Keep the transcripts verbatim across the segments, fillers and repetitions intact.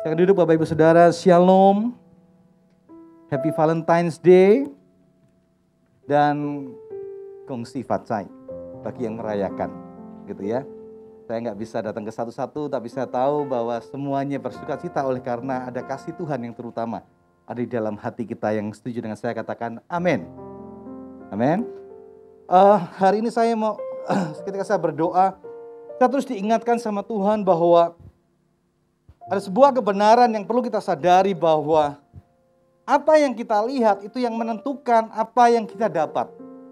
Silakan duduk Bapak Ibu Saudara, Shalom, Happy Valentine's Day, dan Gong Si Fat Chai bagi yang merayakan, gitu ya. Saya nggak bisa datang ke satu-satu, tapi saya tahu bahwa semuanya bersukacita oleh karena ada kasih Tuhan yang terutama ada di dalam hati kita. Yang setuju dengan saya katakan amin. Amin. Uh, hari ini saya mau, ketika saya berdoa, saya terus diingatkan sama Tuhan bahwa ada sebuah kebenaran yang perlu kita sadari bahwa apa yang kita lihat itu yang menentukan apa yang kita dapat.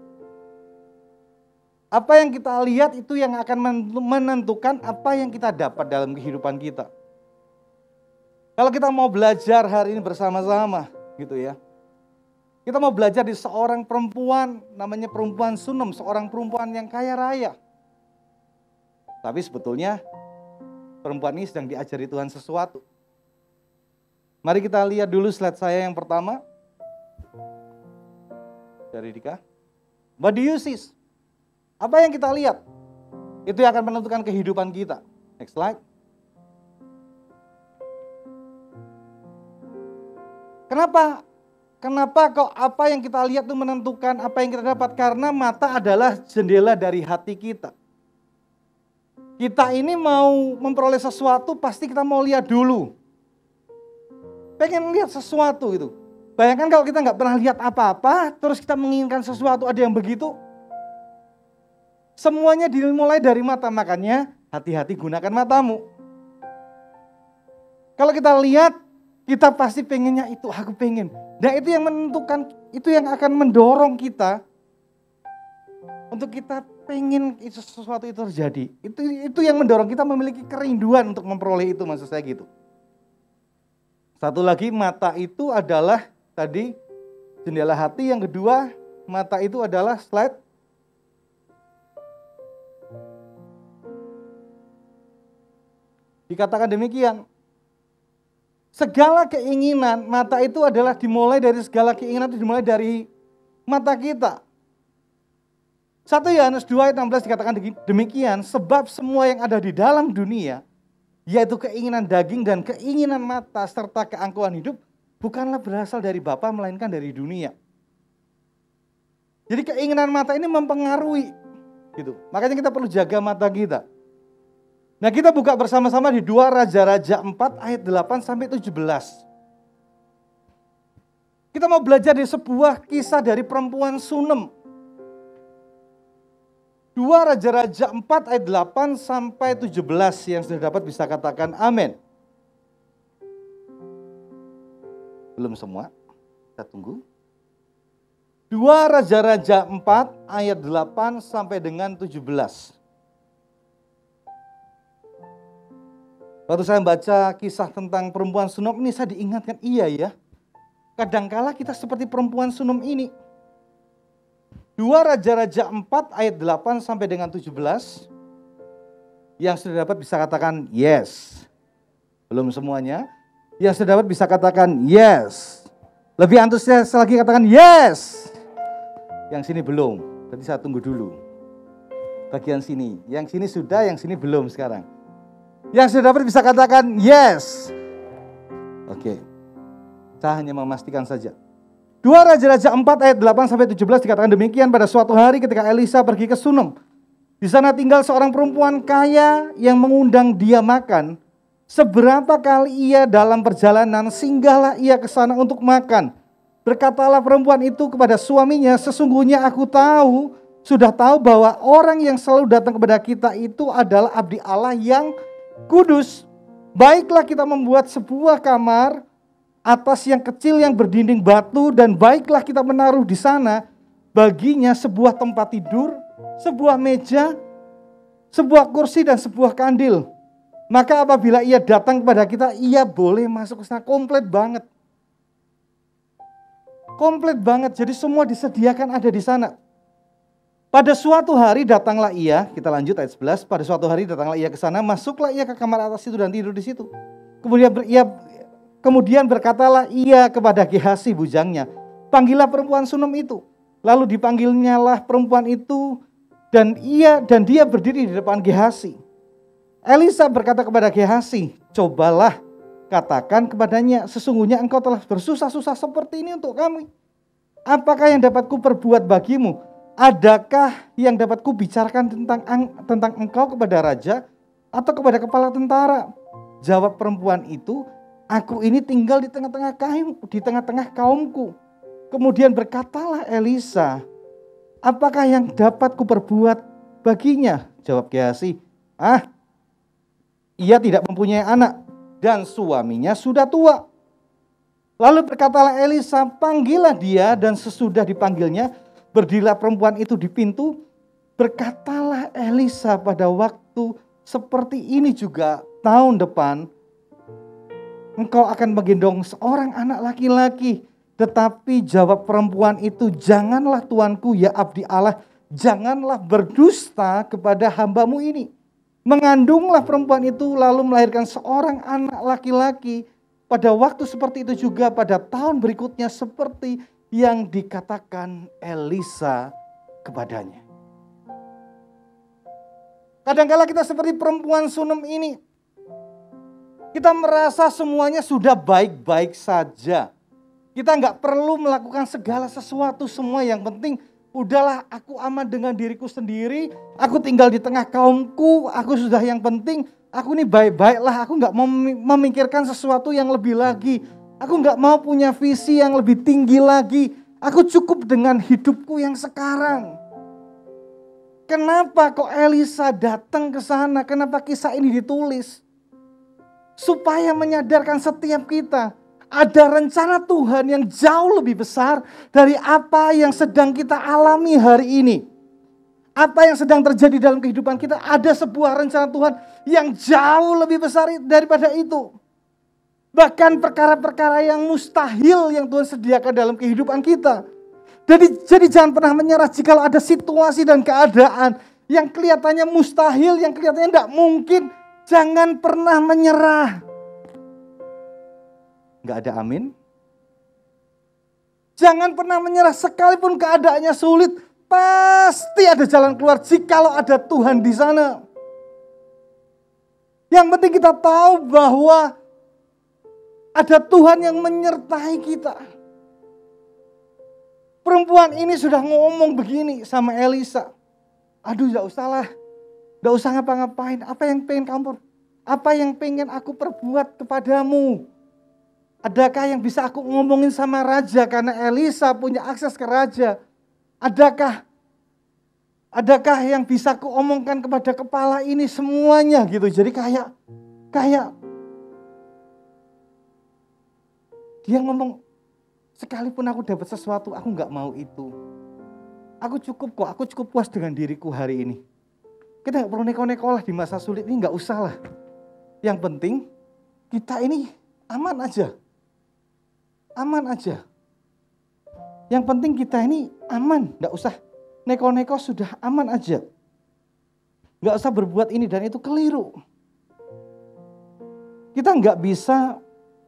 Apa yang kita lihat itu yang akan menentukan apa yang kita dapat dalam kehidupan kita. Kalau kita mau belajar hari ini bersama-sama gitu ya. Kita mau belajar di seorang perempuan, namanya perempuan Sunem, seorang perempuan yang kaya raya. Tapi sebetulnya perempuan ini sedang diajari Tuhan sesuatu. Mari kita lihat dulu slide saya yang pertama. Dari Dika. What do you see? Apa yang kita lihat? Itu yang akan menentukan kehidupan kita. Next slide. Kenapa? Kenapa kok apa yang kita lihat itu menentukan apa yang kita dapat? Karena mata adalah jendela dari hati kita. Kita ini mau memperoleh sesuatu, pasti kita mau lihat dulu. Pengen lihat sesuatu gitu. Bayangkan kalau kita nggak pernah lihat apa-apa, terus kita menginginkan sesuatu, ada yang begitu. Semuanya dimulai dari mata, makanya hati-hati gunakan matamu. Kalau kita lihat, kita pasti pengennya itu, aku pengen. Dan itu yang menentukan, itu yang akan mendorong kita untuk kita pengen itu sesuatu itu terjadi. Itu itu yang mendorong kita memiliki kerinduan untuk memperoleh itu, maksud saya gitu. Satu lagi, mata itu adalah tadi jendela hati. Yang kedua, mata itu adalah slide. Dikatakan demikian. Segala keinginan, mata itu adalah dimulai dari segala keinginan itu dimulai dari mata kita. satu Yohanes dua ayat enam belas dikatakan demikian, sebab semua yang ada di dalam dunia, yaitu keinginan daging dan keinginan mata serta keangkuhan hidup, bukanlah berasal dari Bapa melainkan dari dunia. Jadi keinginan mata ini mempengaruhi, gitu. Makanya kita perlu jaga mata kita. Nah, kita buka bersama-sama di dua Raja-Raja empat ayat delapan sampai tujuh belas. Kita mau belajar di sebuah kisah dari perempuan Sunem. dua Raja-Raja empat ayat delapan sampai tujuh belas, yang sudah dapat bisa katakan amin. Belum semua, kita tunggu. dua Raja-Raja empat ayat delapan sampai dengan tujuh belas. Waktu saya baca kisah tentang perempuan Sunem ini, saya diingatkan, iya ya, kadangkala kita seperti perempuan Sunem ini. dua Raja-Raja empat ayat delapan sampai dengan tujuh belas. Yang sudah dapat bisa katakan yes. Belum semuanya. Yang sudah dapat bisa katakan yes. Lebih antusias lagi katakan yes. Yang sini belum. Berarti saya tunggu dulu. Bagian sini. Yang sini sudah, yang sini belum sekarang. Yang sudah dapat bisa katakan yes. Oke. Saya hanya memastikan saja. dua Raja-Raja empat ayat delapan sampai tujuh belas dikatakan demikian, pada suatu hari ketika Elisa pergi ke Sunem, di sana tinggal seorang perempuan kaya yang mengundang dia makan. Seberapa kali ia dalam perjalanan, singgahlah ia ke sana untuk makan. Berkatalah perempuan itu kepada suaminya, sesungguhnya aku tahu, sudah tahu bahwa orang yang selalu datang kepada kita itu adalah abdi Allah yang kudus. Baiklah kita membuat sebuah kamar atas yang kecil yang berdinding batu, dan baiklah kita menaruh di sana baginya sebuah tempat tidur, sebuah meja, sebuah kursi dan sebuah kandil. Maka apabila ia datang kepada kita, ia boleh masuk ke sana. Komplit banget. Komplit banget, jadi semua disediakan ada di sana. Pada suatu hari datanglah ia, kita lanjut ayat sebelas, pada suatu hari datanglah ia ke sana, masuklah ia ke kamar atas itu dan tidur di situ. Kemudian ia Kemudian berkatalah ia kepada Gehazi bujangnya, panggillah perempuan Sunem itu. Lalu dipanggilnyalah perempuan itu, dan ia dan dia berdiri di depan Gehazi. Elisa berkata kepada Gehazi, cobalah katakan kepadanya, sesungguhnya engkau telah bersusah-susah seperti ini untuk kami. Apakah yang dapat kuperbuat bagimu? Adakah yang dapat kubicarakan tentang tentang engkau kepada raja atau kepada kepala tentara? Jawab perempuan itu, aku ini tinggal di tengah-tengah kaum, di tengah-tengah kaumku. Kemudian berkatalah Elisa, apakah yang dapat kuperbuat baginya? Jawab Gehazi, ah, ia tidak mempunyai anak dan suaminya sudah tua. Lalu berkatalah Elisa, panggillah dia, dan sesudah dipanggilnya, berdirilah perempuan itu di pintu. Berkatalah Elisa pada waktu seperti ini juga tahun depan, engkau akan menggendong seorang anak laki-laki. Tetapi jawab perempuan itu, janganlah tuanku ya abdi Allah, janganlah berdusta kepada hambamu ini. Mengandunglah perempuan itu lalu melahirkan seorang anak laki-laki. Pada waktu seperti itu juga pada tahun berikutnya seperti yang dikatakan Elisa kepadanya. Kadang-kala kita seperti perempuan Sunem ini. Kita merasa semuanya sudah baik-baik saja. Kita nggak perlu melakukan segala sesuatu, semua yang penting udahlah aku aman dengan diriku sendiri. Aku tinggal di tengah kaumku, aku sudah yang penting. Aku ini baik-baiklah, aku gak mau memikirkan sesuatu yang lebih lagi. Aku gak mau punya visi yang lebih tinggi lagi. Aku cukup dengan hidupku yang sekarang. Kenapa kok Elisa datang ke sana? Kenapa kisah ini ditulis? Supaya menyadarkan setiap kita. Ada rencana Tuhan yang jauh lebih besar dari apa yang sedang kita alami hari ini. Apa yang sedang terjadi dalam kehidupan kita, ada sebuah rencana Tuhan yang jauh lebih besar daripada itu. Bahkan perkara-perkara yang mustahil yang Tuhan sediakan dalam kehidupan kita. Jadi, jadi jangan pernah menyerah jika ada situasi dan keadaan yang kelihatannya mustahil, yang kelihatannya tidak mungkin. Jangan pernah menyerah. Gak ada amin. Jangan pernah menyerah sekalipun keadaannya sulit. Pasti ada jalan keluar jikalau ada Tuhan di sana. Yang penting kita tahu bahwa ada Tuhan yang menyertai kita. Perempuan ini sudah ngomong begini sama Elisa. Aduh, gak usah lah. Gak usah ngapa-ngapain. Apa yang pengen kamu, apa yang pengen aku perbuat kepadamu? Adakah yang bisa aku ngomongin sama raja? Karena Elisa punya akses ke raja. Adakah adakah yang bisa aku omongkan kepada kepala ini semuanya gitu. Jadi kayak kayak dia ngomong, sekalipun aku dapat sesuatu, aku nggak mau itu. Aku cukup kok, aku cukup puas dengan diriku hari ini. Kita nggak perlu neko-neko lah di masa sulit ini, nggak usah lah. Yang penting kita ini aman aja, aman aja. Yang penting kita ini aman, nggak usah neko-neko, sudah aman aja. Nggak usah berbuat ini dan itu, keliru. Kita nggak bisa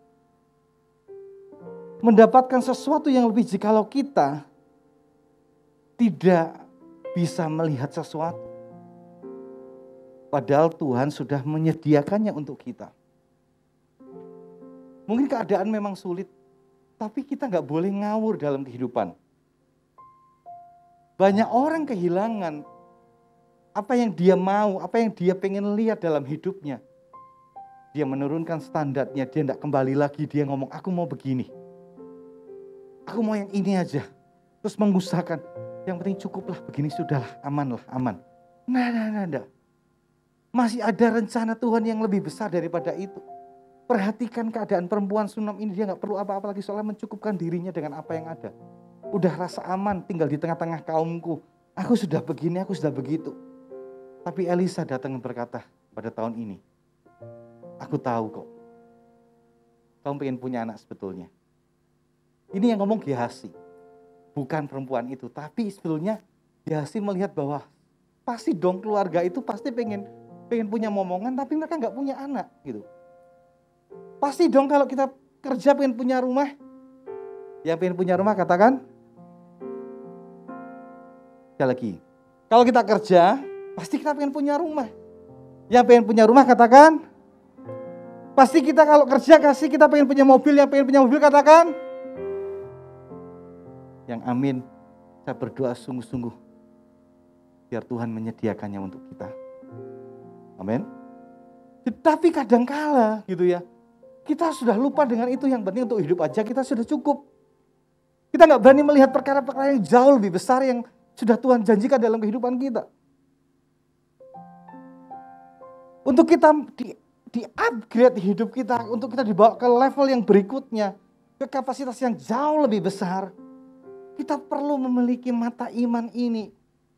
mendapatkan sesuatu yang lebih jikalau kita tidak bisa melihat sesuatu. Padahal Tuhan sudah menyediakannya untuk kita. Mungkin keadaan memang sulit, tapi kita nggak boleh ngawur dalam kehidupan. Banyak orang kehilangan apa yang dia mau, apa yang dia pengen lihat dalam hidupnya. Dia menurunkan standarnya, dia tidak kembali lagi, dia ngomong, aku mau begini. Aku mau yang ini aja. Terus mengusahakan, yang penting cukuplah, begini sudahlah, amanlah, aman. Nah, nah, nah, nah. Masih ada rencana Tuhan yang lebih besar daripada itu. Perhatikan keadaan perempuan Sunem ini, dia gak perlu apa-apa lagi soalnya mencukupkan dirinya dengan apa yang ada. Udah rasa aman tinggal di tengah-tengah kaumku. Aku sudah begini, aku sudah begitu. Tapi Elisa datang dan berkata pada tahun ini, aku tahu kok, kamu pengen punya anak sebetulnya. Ini yang ngomong Gehazi, bukan perempuan itu. Tapi sebetulnya Gehazi melihat bahwa pasti dong keluarga itu pasti pengen pengen punya momongan, tapi mereka nggak punya anak gitu. Pasti dong kalau kita kerja pengen punya rumah. Yang pengen punya rumah katakan. Sekali lagi, kalau kita kerja pasti kita pengen punya rumah. Yang pengen punya rumah katakan. Pasti kita kalau kerja kasih kita pengen punya mobil, yang pengen punya mobil katakan. Yang amin. Saya berdoa sungguh-sungguh biar Tuhan menyediakannya untuk kita. Amin. Tapi kadangkala gitu ya, kita sudah lupa dengan itu, yang penting untuk hidup aja kita sudah cukup. Kita nggak berani melihat perkara-perkara yang jauh lebih besar yang sudah Tuhan janjikan dalam kehidupan kita. Untuk kita di, di upgrade hidup kita, untuk kita dibawa ke level yang berikutnya, ke kapasitas yang jauh lebih besar, kita perlu memiliki mata iman ini.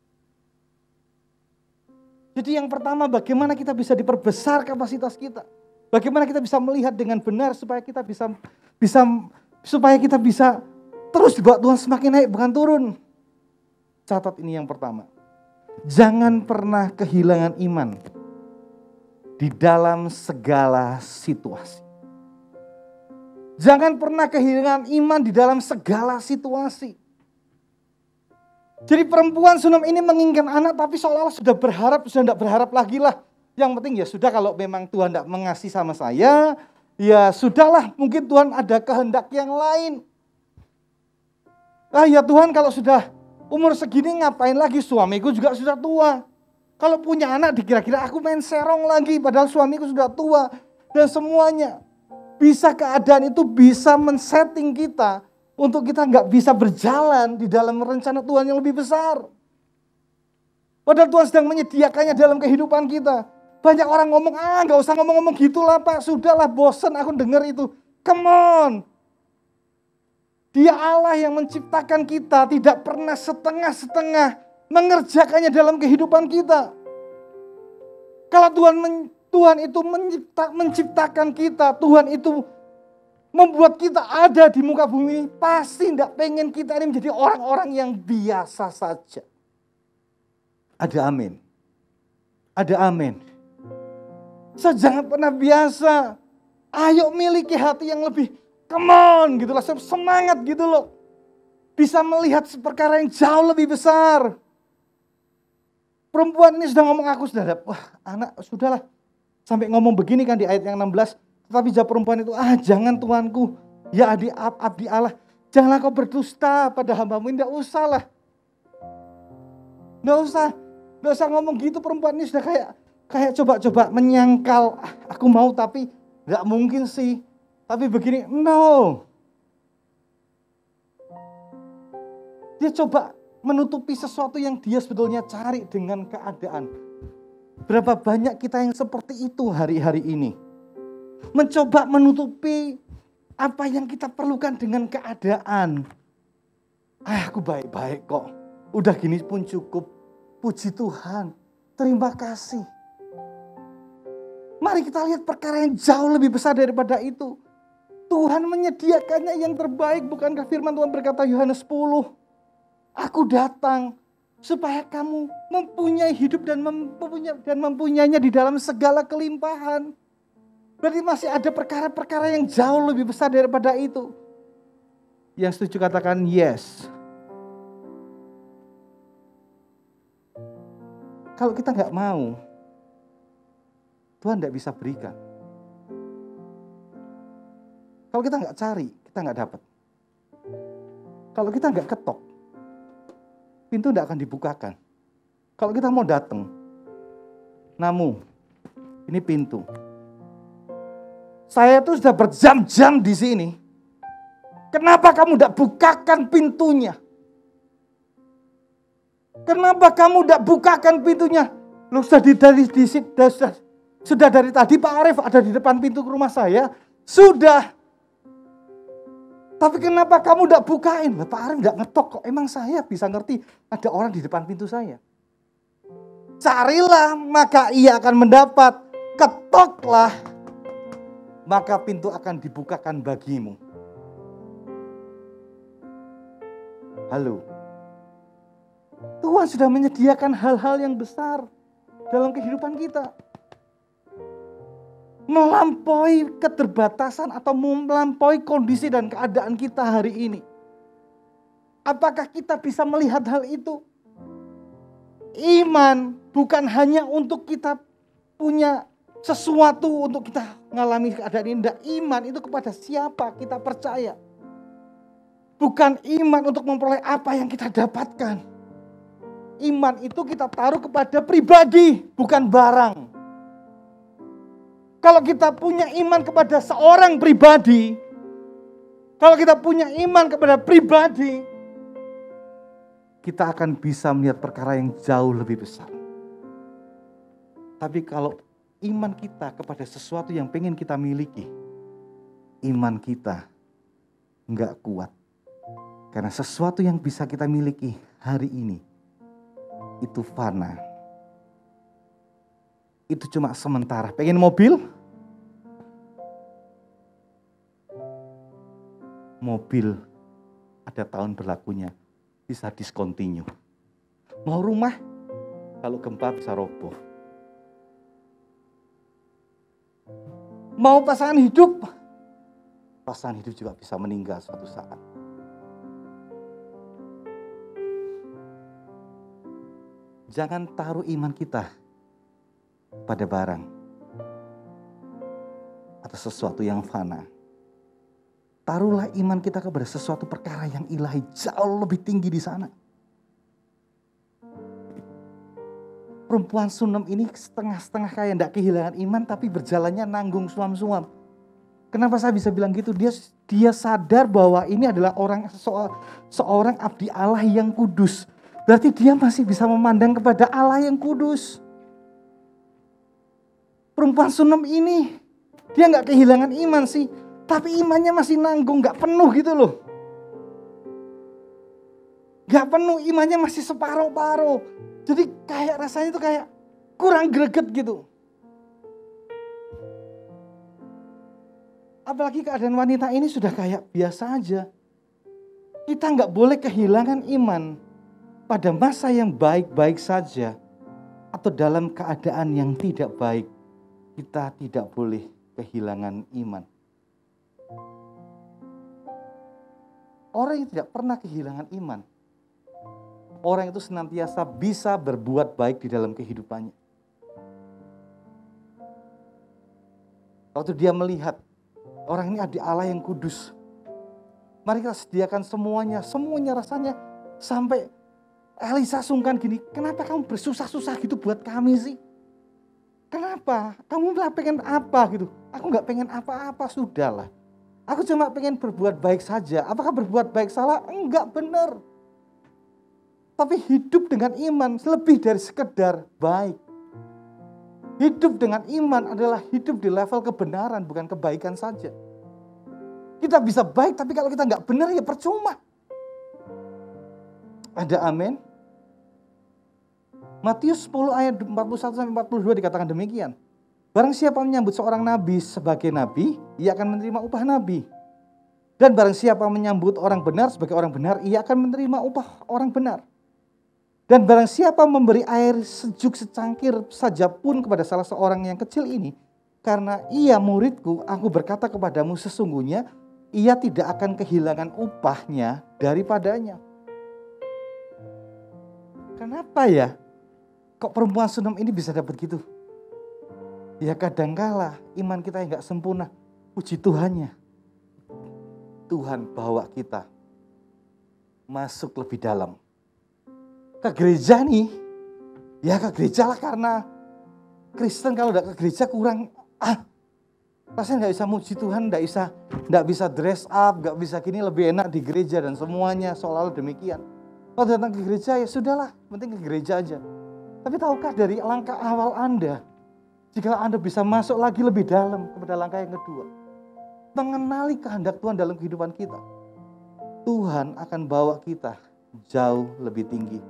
Jadi yang pertama, bagaimana kita bisa diperbesar kapasitas kita? Bagaimana kita bisa melihat dengan benar supaya kita bisa bisa supaya kita bisa terus dibawa Tuhan semakin naik bukan turun. Catat ini yang pertama. Jangan pernah kehilangan iman di dalam segala situasi. Jangan pernah kehilangan iman di dalam segala situasi. Jadi perempuan Sunem ini menginginkan anak tapi seolah-olah sudah berharap, sudah tidak berharap lagi lah. Yang penting ya sudah, kalau memang Tuhan tidak mengasihi sama saya, ya sudahlah, mungkin Tuhan ada kehendak yang lain. Ah ya Tuhan, kalau sudah umur segini ngapain lagi, suamiku juga sudah tua. Kalau punya anak dikira-kira aku main serong lagi, padahal suamiku sudah tua. Dan semuanya, bisa keadaan itu bisa men-setting kita untuk kita nggak bisa berjalan di dalam rencana Tuhan yang lebih besar. Padahal Tuhan sedang menyediakannya dalam kehidupan kita. Banyak orang ngomong, ah nggak usah ngomong-ngomong gitulah Pak, sudahlah bosan aku dengar itu. Come on. Dia Allah yang menciptakan kita, tidak pernah setengah-setengah mengerjakannya dalam kehidupan kita. Kalau Tuhan men, Tuhan itu mencipta, menciptakan kita, Tuhan itu membuat kita ada di muka bumi, pasti tidak pengen kita ini menjadi orang-orang yang biasa saja. Ada amin. Ada amin. So, jangan pernah biasa. Ayo miliki hati yang lebih, come on gitu lah, semangat gitu loh. Bisa melihat perkara yang jauh lebih besar. Perempuan ini sudah ngomong, aku sudah dapat, wah anak sudahlah. Sampai ngomong begini kan di ayat yang enam belas. Tetapi jawab perempuan itu, ah jangan tuanku, ya abdi, abdi Allah. Janganlah kau berdusta pada hambamu, tidak usah lah. Tidak usah, tidak usah ngomong gitu. Perempuan ini sudah kayak kayak coba-coba menyangkal, ah, aku mau tapi tidak mungkin sih. Tapi begini, no. Dia coba menutupi sesuatu yang dia sebetulnya cari dengan keadaan. Berapa banyak kita yang seperti itu hari-hari ini. Mencoba menutupi apa yang kita perlukan dengan keadaan. Ah, aku baik-baik kok. Udah gini pun cukup. Puji Tuhan. Terima kasih. Mari kita lihat perkara yang jauh lebih besar daripada itu. Tuhan menyediakannya yang terbaik. Bukankah firman Tuhan berkata Yohanes sepuluh. Aku datang supaya kamu mempunyai hidup dan mempunyai, dan mempunyainya di dalam segala kelimpahan. Berarti masih ada perkara-perkara yang jauh lebih besar daripada itu. Yang setuju katakan yes. Kalau kita nggak mau, Tuhan tidak bisa berikan. Kalau kita nggak cari, kita nggak dapat. Kalau kita nggak ketok, pintu tidak akan dibukakan. Kalau kita mau datang, namun ini pintu. Saya tuh sudah berjam-jam di sini. Kenapa kamu tidak bukakan pintunya? Kenapa kamu tidak bukakan pintunya? Lu sudah di, dari di, sudah, sudah dari tadi Pak Arif ada di depan pintu rumah saya. Sudah. Tapi kenapa kamu tidak bukain? Lah, Pak Arif tidak ngetok kok. Emang saya bisa ngerti ada orang di depan pintu saya. Carilah maka ia akan mendapat. Ketoklah maka pintu akan dibukakan bagimu. Halo. Tuhan sudah menyediakan hal-hal yang besar dalam kehidupan kita. Melampaui keterbatasan atau melampaui kondisi dan keadaan kita hari ini. Apakah kita bisa melihat hal itu? Iman bukan hanya untuk kita punya sesuatu untuk kita mengalami keadaan indah. Iman itu kepada siapa kita percaya. Bukan iman untuk memperoleh apa yang kita dapatkan. Iman itu kita taruh kepada pribadi, bukan barang. Kalau kita punya iman kepada seorang pribadi, kalau kita punya iman kepada pribadi, kita akan bisa melihat perkara yang jauh lebih besar. Tapi kalau iman kita kepada sesuatu yang pengen kita miliki, iman kita enggak kuat. Karena sesuatu yang bisa kita miliki hari ini, itu fana. Itu cuma sementara. Pengen mobil? Mobil ada tahun berlakunya, bisa discontinue. Mau rumah? Kalau gempa bisa roboh. Mau pasangan hidup? Pasangan hidup juga bisa meninggal suatu saat. Jangan taruh iman kita pada barang atau sesuatu yang fana. Taruhlah iman kita kepada sesuatu perkara yang ilahi, jauh lebih tinggi di sana. Perempuan Sunem ini setengah-setengah kayak tidak kehilangan iman, tapi berjalannya nanggung suam-suam. Kenapa saya bisa bilang gitu? Dia dia sadar bahwa ini adalah orang seorang abdi Allah yang kudus. Berarti dia masih bisa memandang kepada Allah yang kudus. Perempuan Sunem ini, dia nggak kehilangan iman sih, tapi imannya masih nanggung, nggak penuh gitu loh. Nggak penuh, imannya masih separuh-paruh. Jadi kayak rasanya itu kayak kurang greget gitu. Apalagi keadaan wanita ini sudah kayak biasa aja. Kita nggak boleh kehilangan iman pada masa yang baik-baik saja atau dalam keadaan yang tidak baik. Kita tidak boleh kehilangan iman. Orang yang tidak pernah kehilangan iman, orang itu senantiasa bisa berbuat baik di dalam kehidupannya. Waktu dia melihat orang ini ada Allah yang kudus, mari kita sediakan semuanya, semuanya rasanya sampai Elisa sungkan gini, kenapa kamu bersusah-susah gitu buat kami sih? Kenapa? Kamu lah pengen apa gitu? Aku gak pengen apa-apa, sudahlah. Aku cuma pengen berbuat baik saja. Apakah berbuat baik salah? Enggak, benar. Tapi hidup dengan iman lebih dari sekedar baik. Hidup dengan iman adalah hidup di level kebenaran, bukan kebaikan saja. Kita bisa baik, tapi kalau kita nggak benar ya percuma. Ada amin? Matius sepuluh ayat empat puluh satu sampai empat puluh dua dikatakan demikian. Barang siapa menyambut seorang nabi sebagai nabi, ia akan menerima upah nabi. Dan barang siapa menyambut orang benar sebagai orang benar, ia akan menerima upah orang benar. Dan barang siapa memberi air sejuk secangkir saja pun kepada salah seorang yang kecil ini, karena ia muridku, aku berkata kepadamu sesungguhnya, ia tidak akan kehilangan upahnya daripadanya. Kenapa ya? Kok perempuan Sunem ini bisa dapat gitu? Ya kadangkala iman kita yang gak sempurna. Puji Tuhannya. Tuhan bawa kita masuk lebih dalam. Ke gereja nih, ya ke gereja lah karena Kristen kalau udah ke gereja kurang, ah rasanya gak bisa muji Tuhan, gak bisa, gak bisa dress up, gak bisa gini, lebih enak di gereja dan semuanya seolah-olah demikian. Kalau datang ke gereja ya sudahlah, penting ke gereja aja. Tapi tahukah dari langkah awal Anda, jika Anda bisa masuk lagi lebih dalam kepada langkah yang kedua, mengenali kehendak Tuhan dalam kehidupan kita, Tuhan akan bawa kita jauh lebih tinggi.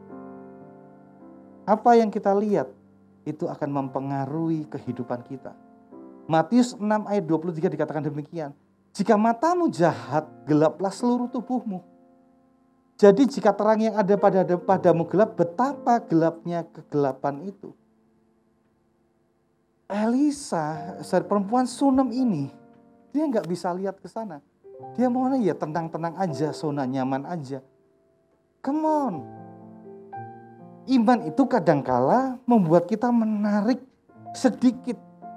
Apa yang kita lihat, itu akan mempengaruhi kehidupan kita. Matius enam ayat dua puluh tiga dikatakan demikian, jika matamu jahat, gelaplah seluruh tubuhmu. Jadi jika terang yang ada pada padamu gelap, betapa gelapnya kegelapan itu. Elisa, perempuan Sunem ini, dia nggak bisa lihat ke sana. Dia maunya ya tenang-tenang aja, zona nyaman aja. Come on. Iman itu kadangkala membuat kita menarik sedikit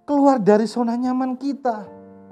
keluar dari zona nyaman kita.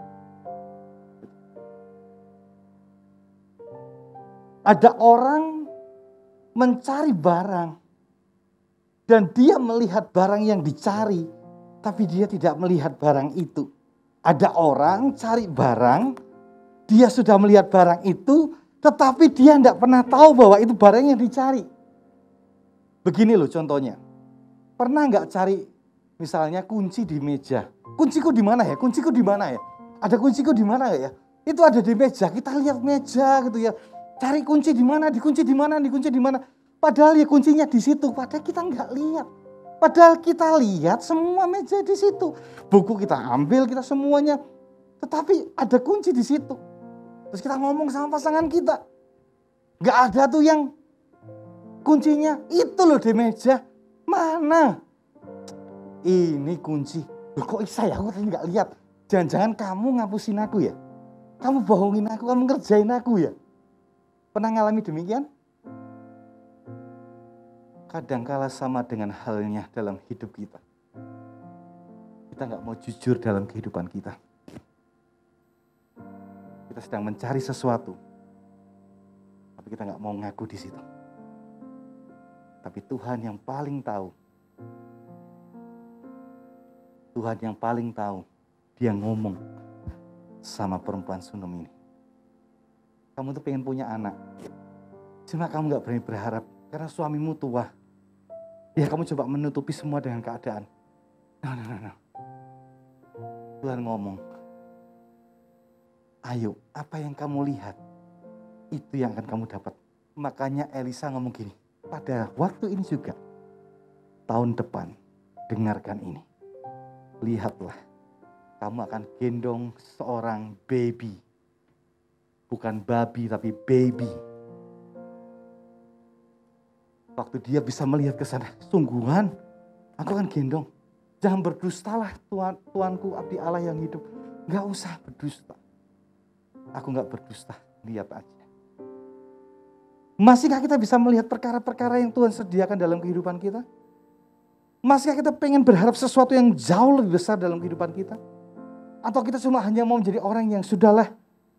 Ada orang mencari barang dan dia melihat barang yang dicari, tapi dia tidak melihat barang itu. Ada orang cari barang, dia sudah melihat barang itu, tetapi dia tidak pernah tahu bahwa itu barang yang dicari. Begini loh contohnya. Pernah nggak cari misalnya kunci di meja? Kunciku di mana ya? Kunciku di mana ya? Ada kunciku di mana ya? Itu ada di meja. Kita lihat meja gitu ya. Cari kunci di mana? Dikunci di mana? Dikunci di mana? Padahal ya kuncinya di situ. Padahal kita nggak lihat. Padahal kita lihat semua meja di situ. Buku kita ambil, kita semuanya. Tetapi ada kunci di situ. Terus kita ngomong sama pasangan kita. Nggak ada tuh yang kuncinya. Itu loh di meja. Mana? Ini kunci. Loh kok bisa ya? Aku tadi nggak lihat. Jangan-jangan kamu ngapusin aku ya? Kamu bohongin aku, kamu ngerjain aku ya? Pernah ngalami demikian? Kadangkala sama dengan halnya dalam hidup kita. Kita nggak mau jujur dalam kehidupan kita. Kita sedang mencari sesuatu, tapi kita nggak mau ngaku di situ. Tapi Tuhan yang paling tahu, Tuhan yang paling tahu, dia ngomong sama perempuan Sunem ini. Kamu tuh pengen punya anak, cuma kamu nggak berani berharap karena suamimu tua. Ya kamu coba menutupi semua dengan keadaan. No, no, no, no. Tuhan ngomong, ayo apa yang kamu lihat, itu yang akan kamu dapat. Makanya Elisa ngomong gini, pada waktu ini juga, tahun depan, dengarkan ini. Lihatlah, kamu akan gendong seorang baby. Bukan babi tapi baby. Waktu dia bisa melihat ke sana, sungguhan, aku akan gendong. Jangan berdustalah Tuhan, Tuanku abdi Allah yang hidup. Gak usah berdusta. Aku gak berdusta, lihat aja. Masihkah kita bisa melihat perkara-perkara yang Tuhan sediakan dalam kehidupan kita? Masihkah kita pengen berharap sesuatu yang jauh lebih besar dalam kehidupan kita? Atau kita cuma hanya mau menjadi orang yang sudahlah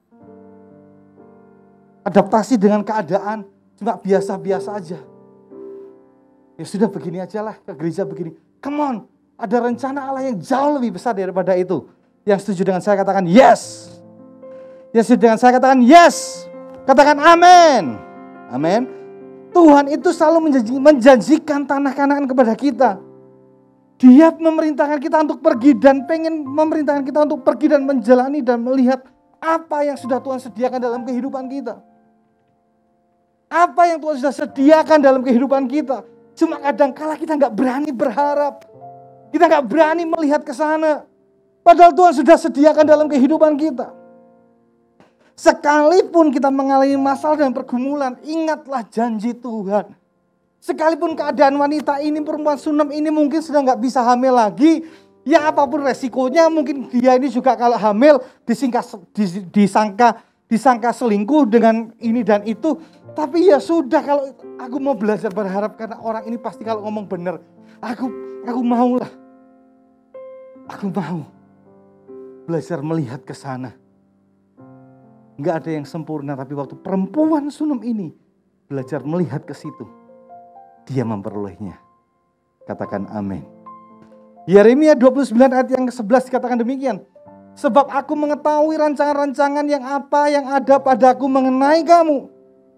adaptasi dengan keadaan, cuma biasa-biasa aja. Ya sudah begini aja lah, ke gereja begini. Come on, ada rencana Allah yang jauh lebih besar daripada itu. Yang setuju dengan saya katakan yes. Yang setuju dengan saya katakan yes. Katakan amin. Amin. Tuhan itu selalu menjanji, menjanjikan tanah Kanaan kepada kita. Dia memerintahkan kita untuk pergi dan pengen memerintahkan kita untuk pergi dan menjalani dan melihat apa yang sudah Tuhan sediakan dalam kehidupan kita. Apa yang Tuhan sudah sediakan dalam kehidupan kita. Cuma kadang-kala kita nggak berani berharap. Kita nggak berani melihat ke sana. Padahal Tuhan sudah sediakan dalam kehidupan kita. Sekalipun kita mengalami masalah dan pergumulan, ingatlah janji Tuhan. Sekalipun keadaan wanita ini, perempuan Sunem ini mungkin sudah nggak bisa hamil lagi. Ya apapun resikonya, mungkin dia ini juga kalau hamil disangka, disangka, disangka selingkuh dengan ini dan itu. Tapi ya sudah, kalau aku mau belajar berharap karena orang ini pasti kalau ngomong benar. Aku aku mau lah. Aku mau belajar melihat ke sana. Enggak ada yang sempurna, tapi waktu perempuan Sunem ini belajar melihat ke situ, dia memperolehnya. Katakan amin. Yeremia dua puluh sembilan ayat yang sebelas dikatakan demikian. Sebab aku mengetahui rancangan-rancangan yang apa yang ada padaku mengenai kamu.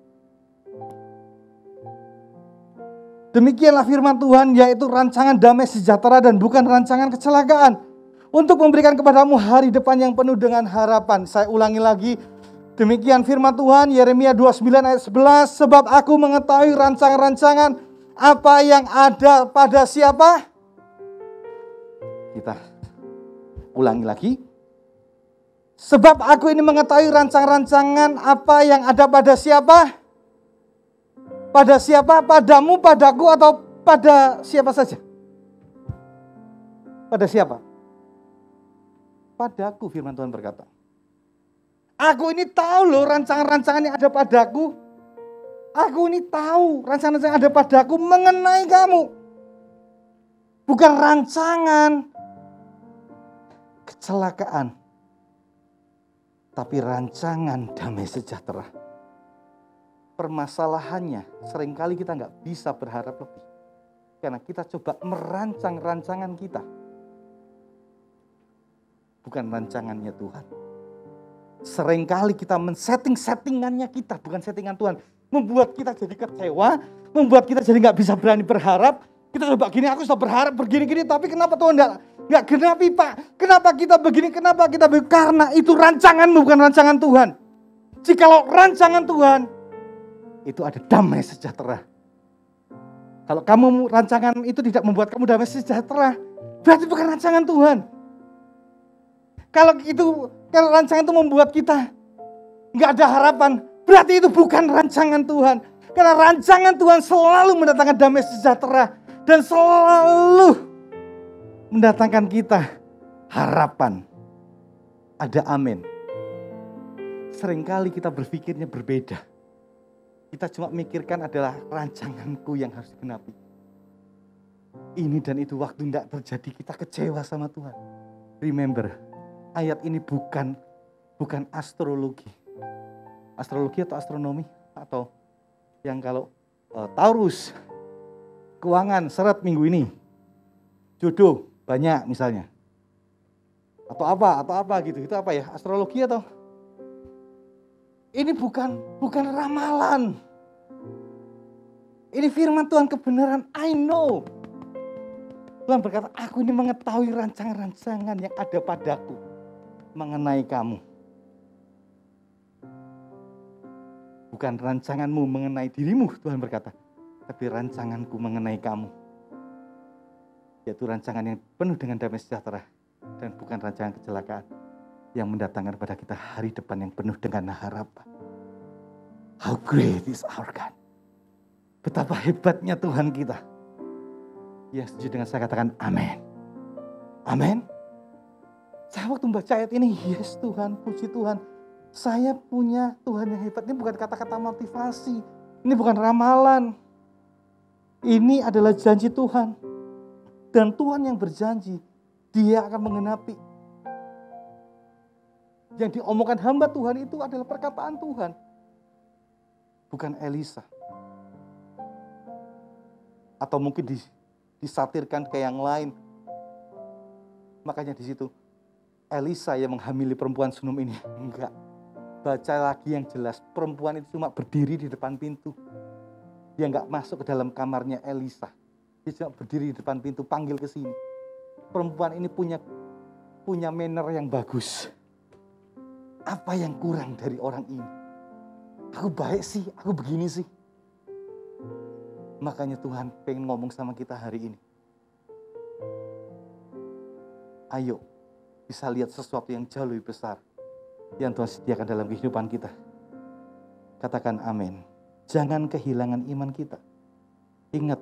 Demikianlah firman Tuhan, yaitu rancangan damai sejahtera dan bukan rancangan kecelakaan. Untuk memberikan kepadamu hari depan yang penuh dengan harapan. Saya ulangi lagi. Demikian firman Tuhan, Yeremia dua puluh sembilan ayat sebelas. Sebab aku mengetahui rancangan-rancangan apa yang ada pada siapa? Kita ulangi lagi. Sebab aku ini mengetahui rancangan-rancangan apa yang ada pada siapa? Pada siapa? Padamu, padaku, atau pada siapa saja? Pada siapa? Padaku, firman Tuhan berkata. Aku ini tahu loh rancangan-rancangan yang ada padaku. Aku ini tahu rancangan-rancangan yang ada padaku mengenai kamu. Bukan rancangan kecelakaan, tapi rancangan damai sejahtera. Permasalahannya seringkali kita nggak bisa berharap lebih. Karena kita coba merancang rancangan kita. Bukan rancangannya Tuhan. Seringkali kita men-setting-settingannya kita, bukan settingan Tuhan. Membuat kita jadi kecewa, membuat kita jadi nggak bisa berani berharap. Kita coba gini, aku sudah berharap begini-gini, tapi kenapa Tuhan nggak nggak genapi Pak? Kenapa kita begini, kenapa kita begini? Karena itu rancanganmu, bukan rancangan Tuhan. Jikalau rancangan Tuhan, itu ada damai sejahtera. Kalau kamu rancangan itu tidak membuat kamu damai sejahtera, berarti bukan rancangan Tuhan. Kalau itu, kalau rancangan itu membuat kita nggak ada harapan, berarti itu bukan rancangan Tuhan. Karena rancangan Tuhan selalu mendatangkan damai sejahtera dan selalu mendatangkan kita harapan. Ada amin. Seringkali kita berpikirnya berbeda. Kita cuma mikirkan adalah rancanganku yang harus digenapi. Ini dan itu waktu tidak terjadi, kita kecewa sama Tuhan. Remember, ayat ini bukan bukan astrologi. Astrologi atau astronomi atau yang kalau uh, Taurus, keuangan seret minggu ini, jodoh banyak misalnya. Atau apa, atau apa gitu. Itu apa ya? Astrologi atau? Ini bukan bukan ramalan. Ini firman Tuhan kebenaran. I know. Tuhan berkata, aku ini mengetahui rancangan-rancangan yang ada padaku mengenai kamu. Bukan rancanganmu mengenai dirimu, Tuhan berkata. Tapi rancanganku mengenai kamu. Yaitu rancangan yang penuh dengan damai sejahtera. Dan bukan rancangan kecelakaan yang mendatangkan pada kita hari depan yang penuh dengan harapan. How great is our God. Betapa hebatnya Tuhan kita. Ya, setuju dengan saya katakan amin. Amin. Saya waktu membaca ayat ini, yes Tuhan, puji Tuhan. Saya punya Tuhan yang hebat. Ini bukan kata-kata motivasi. Ini bukan ramalan. Ini adalah janji Tuhan. Dan Tuhan yang berjanji, Dia akan menggenapi. Yang diomongkan hamba Tuhan itu adalah perkataan Tuhan. Bukan Elisa. Atau mungkin disatirkan ke yang lain. Makanya di situ Elisa yang menghamili perempuan Sunam ini. Enggak. Baca lagi yang jelas. Perempuan itu cuma berdiri di depan pintu. Dia enggak masuk ke dalam kamarnya Elisa. Dia cuma berdiri di depan pintu, panggil ke sini. Perempuan ini punya punya manner yang bagus. Apa yang kurang dari orang ini? Aku baik sih, aku begini sih. Makanya Tuhan pengen ngomong sama kita hari ini. Ayo, bisa lihat sesuatu yang jauh lebih besar yang Tuhan sediakan dalam kehidupan kita. Katakan amin. Jangan kehilangan iman kita. Ingat,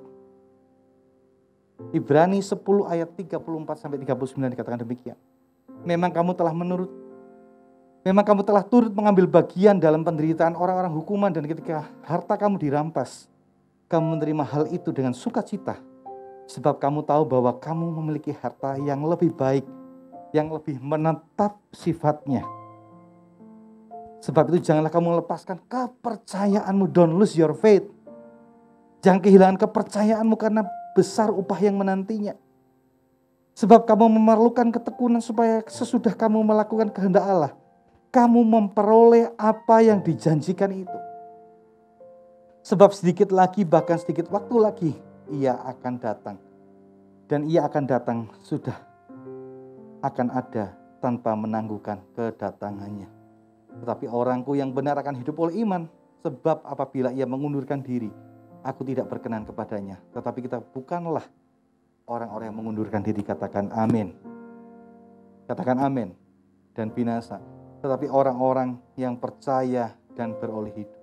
Ibrani sepuluh ayat tiga puluh empat sampai tiga puluh sembilan dikatakan demikian. Memang kamu telah menurut Memang kamu telah turut mengambil bagian dalam penderitaan orang-orang hukuman, dan ketika harta kamu dirampas, kamu menerima hal itu dengan sukacita. Sebab kamu tahu bahwa kamu memiliki harta yang lebih baik, yang lebih menetap sifatnya. Sebab itu janganlah kamu melepaskan kepercayaanmu. Don't lose your faith. Jangan kehilangan kepercayaanmu karena besar upah yang menantinya. Sebab kamu memerlukan ketekunan supaya sesudah kamu melakukan kehendak Allah, kamu memperoleh apa yang dijanjikan itu. Sebab sedikit lagi, bahkan sedikit waktu lagi, Ia akan datang. Dan Ia akan datang sudah akan ada tanpa menangguhkan kedatangannya. Tetapi orangku yang benar akan hidup oleh iman. Sebab apabila ia mengundurkan diri, aku tidak berkenan kepadanya. Tetapi kita bukanlah orang-orang yang mengundurkan diri. Katakan amin. Katakan amin. Dan binasa. Tetapi orang-orang yang percaya dan beroleh hidup.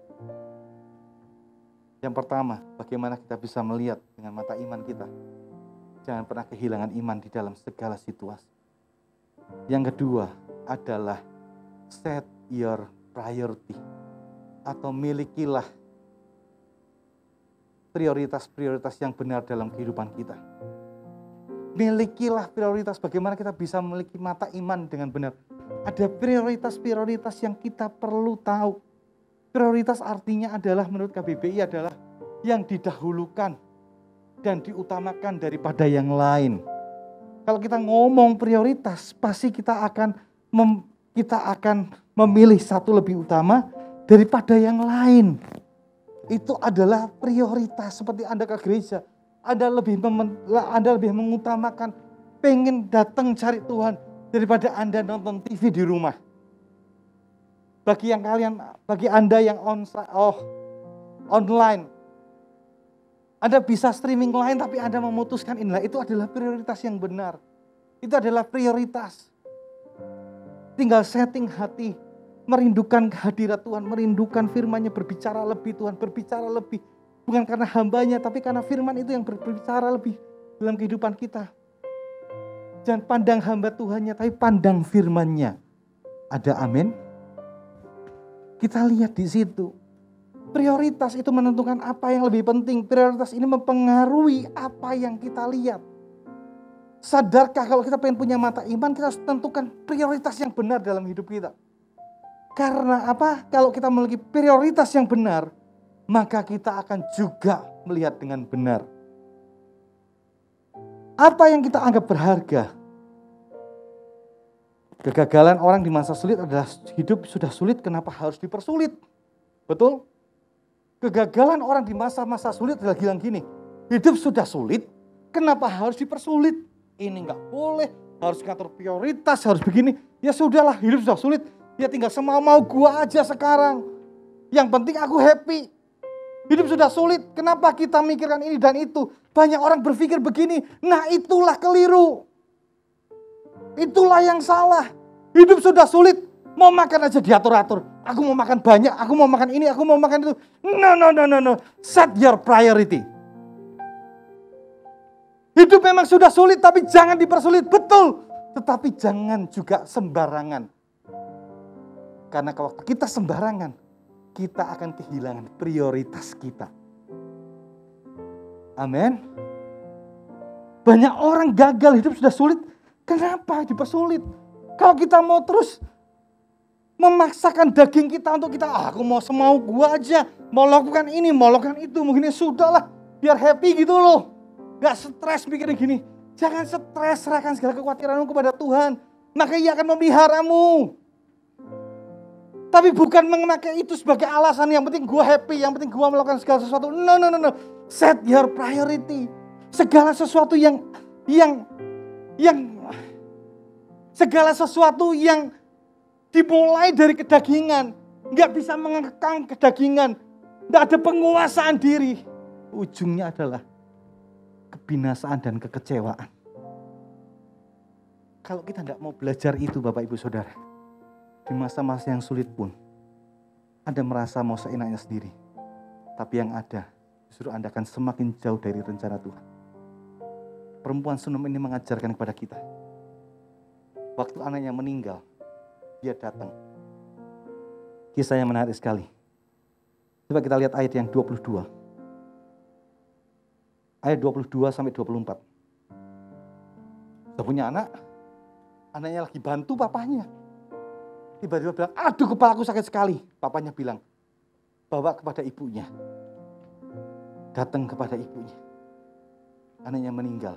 Yang pertama, bagaimana kita bisa melihat dengan mata iman kita. Jangan pernah kehilangan iman di dalam segala situasi. Yang kedua adalah set your priority. Atau milikilah prioritas-prioritas yang benar dalam kehidupan kita. Milikilah prioritas. Bagaimana kita bisa memiliki mata iman dengan benar. Ada prioritas-prioritas yang kita perlu tahu. Prioritas artinya adalah menurut K B B I adalah yang didahulukan dan diutamakan daripada yang lain. Kalau kita ngomong prioritas, pasti kita akan mem, kita akan memilih satu lebih utama daripada yang lain. Itu adalah prioritas. Seperti Anda ke gereja, Anda lebih mem, Anda lebih mengutamakan pengen datang cari Tuhan daripada Anda nonton T V di rumah. Bagi yang kalian, bagi Anda yang on, oh, online, Anda bisa streaming lain tapi Anda memutuskan inilah, itu adalah prioritas yang benar. Itu adalah prioritas. Tinggal setting hati, merindukan kehadirat Tuhan, merindukan firman-Nya, berbicara lebih Tuhan, berbicara lebih. Bukan karena hambanya, tapi karena firman itu yang berbicara lebih dalam kehidupan kita. Jangan pandang hamba Tuhannya, tapi pandang firman-Nya. Ada amin? Kita lihat di situ. Prioritas itu menentukan apa yang lebih penting. Prioritas ini mempengaruhi apa yang kita lihat. Sadarkah kalau kita pengen punya mata iman, kita harus tentukan prioritas yang benar dalam hidup kita. Karena apa? Kalau kita memiliki prioritas yang benar, maka kita akan juga melihat dengan benar. Apa yang kita anggap berharga? Kegagalan orang di masa sulit adalah hidup sudah sulit, kenapa harus dipersulit? Betul? Kegagalan orang di masa-masa sulit adalah bilang gini, hidup sudah sulit, kenapa harus dipersulit? Ini enggak boleh, harus ngatur prioritas, harus begini. Ya sudahlah, hidup sudah sulit, ya tinggal semau-mau gua aja sekarang. Yang penting aku happy. Hidup sudah sulit, kenapa kita mikirkan ini dan itu? Banyak orang berpikir begini, nah itulah keliru. Itulah yang salah. Hidup sudah sulit, mau makan aja diatur-atur. Aku mau makan banyak, aku mau makan ini, aku mau makan itu. No, no, no, no, no. Set your priority. Hidup memang sudah sulit, tapi jangan dipersulit. Betul. Tetapi jangan juga sembarangan. Karena kalau kita sembarangan, kita akan kehilangan prioritas kita. Amin. Banyak orang gagal, hidup sudah sulit. Kenapa dipersulit? Kalau kita mau terus memaksakan daging kita untuk kita, ah, aku mau semau gua aja, mau lakukan ini, mau lakukan itu, mungkin ya sudahlah, biar happy gitu loh. Gak stres mikirnya gini. Jangan stres, serahkan segala kekhawatiranmu kepada Tuhan. Maka Ia akan memeliharamu. Tapi bukan memakai itu sebagai alasan, yang penting gua happy, yang penting gua melakukan segala sesuatu. No, no, no, no. Set your priority. Segala sesuatu yang yang yang segala sesuatu yang dimulai dari kedagingan, nggak bisa mengekang kedagingan, nggak ada penguasaan diri, ujungnya adalah kebinasaan dan kekecewaan. Kalau kita nggak mau belajar itu, Bapak Ibu Saudara, di masa-masa yang sulit pun, Anda merasa mau seenaknya sendiri, tapi yang ada justru Anda akan semakin jauh dari rencana Tuhan. Perempuan Sunem ini mengajarkan kepada kita. Waktu anaknya meninggal, dia datang. Kisah yang menarik sekali. Coba kita lihat ayat yang dua puluh dua. Ayat dua puluh dua sampai dua puluh empat. Sudah punya anak, anaknya lagi bantu papanya. Tiba-tiba bilang, aduh kepalaku sakit sekali. Papanya bilang, bawa kepada ibunya. Datang kepada ibunya. Anaknya meninggal.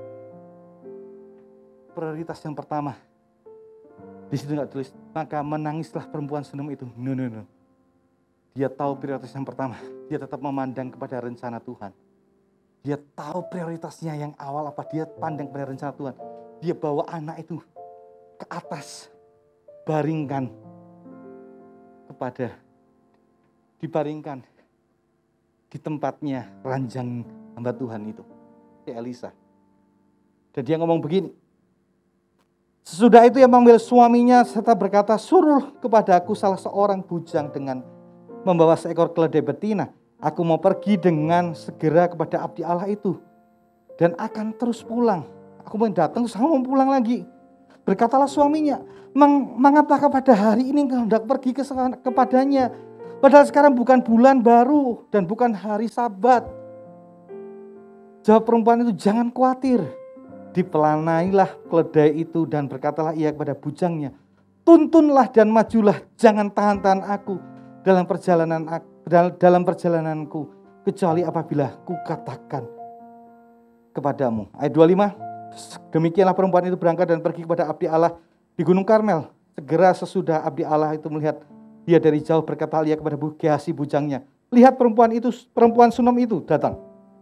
Prioritas yang pertama, di situ nggak tulis, maka menangislah perempuan Sunem itu. No, no, no. Dia tahu prioritas yang pertama, dia tetap memandang kepada rencana Tuhan. Dia tahu prioritasnya yang awal apa, dia pandang kepada rencana Tuhan. Dia bawa anak itu ke atas, baringkan kepada, dibaringkan di tempatnya ranjang hamba Tuhan itu, si Elisa. Dan dia ngomong begini, sesudah itu ia memanggil suaminya serta berkata, suruh kepadaku salah seorang bujang dengan membawa seekor keledai betina. Aku mau pergi dengan segera kepada abdi Allah itu dan akan terus pulang. Aku mau datang terus aku mau pulang lagi. Berkatalah suaminya, mengapa pada hari ini engkau hendak pergi ke kepadanya? Padahal sekarang bukan bulan baru dan bukan hari Sabat. Jawab perempuan itu, jangan khawatir. dipelanailah keledai itu dan berkatalah ia kepada bujangnya, tuntunlah dan majulah, jangan tahan-tahan aku dalam perjalanan dalam perjalananku, kecuali apabila kukatakan kepadamu. Ayat dua puluh lima, demikianlah perempuan itu berangkat dan pergi kepada abdi Allah di Gunung Karmel. Segera sesudah abdi Allah itu melihat dia dari jauh, berkata ia kepada Gehazi bujangnya, lihat perempuan itu, perempuan Sunem itu datang.